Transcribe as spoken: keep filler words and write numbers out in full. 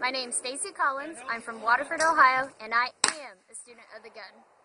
My name's Stacey Collins. I'm from Waterford, Ohio, and I am a student of the gun.